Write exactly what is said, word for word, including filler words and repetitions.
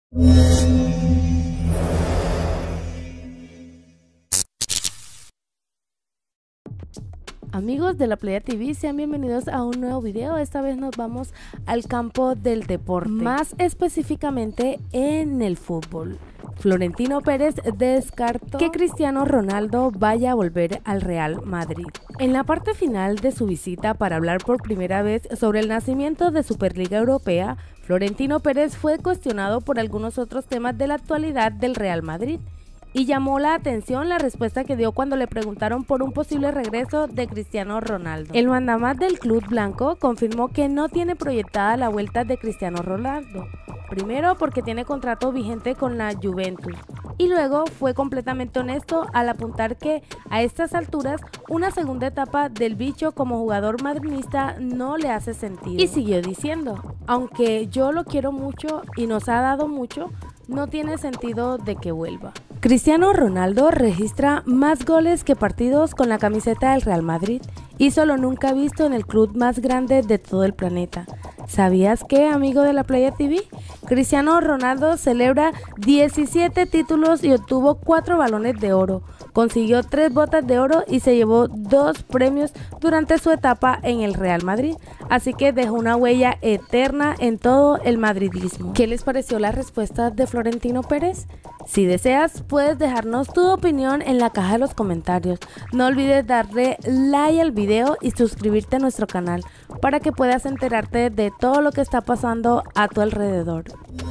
Amigos de La Playa T V, sean bienvenidos a un nuevo video. Esta vez nos vamos al campo del deporte, más específicamente en el fútbol. Florentino Pérez descartó que Cristiano Ronaldo vaya a volver al Real Madrid. En la parte final de su visita para hablar por primera vez sobre el nacimiento de Superliga Europea, Florentino Pérez fue cuestionado por algunos otros temas de la actualidad del Real Madrid. Y llamó la atención la respuesta que dio cuando le preguntaron por un posible regreso de Cristiano Ronaldo. El mandamás del club blanco confirmó que no tiene proyectada la vuelta de Cristiano Ronaldo, primero porque tiene contrato vigente con la Juventus, y luego fue completamente honesto al apuntar que a estas alturas una segunda etapa del bicho como jugador madridista no le hace sentido. Y siguió diciendo: aunque yo lo quiero mucho y nos ha dado mucho, no tiene sentido de que vuelva. Cristiano Ronaldo registra más goles que partidos con la camiseta del Real Madrid, hizo lo nunca visto en el club más grande de todo el planeta. ¿Sabías que, amigo de La Playa T V? Cristiano Ronaldo celebra diecisiete títulos y obtuvo cuatro balones de oro, consiguió tres botas de oro y se llevó dos premios durante su etapa en el Real Madrid, así que dejó una huella eterna en todo el madridismo. ¿Qué les pareció la respuesta de Florentino Pérez? Si deseas, puedes dejarnos tu opinión en la caja de los comentarios. No olvides darle like al video y suscribirte a nuestro canal para que puedas enterarte de todo lo que está pasando a tu alrededor.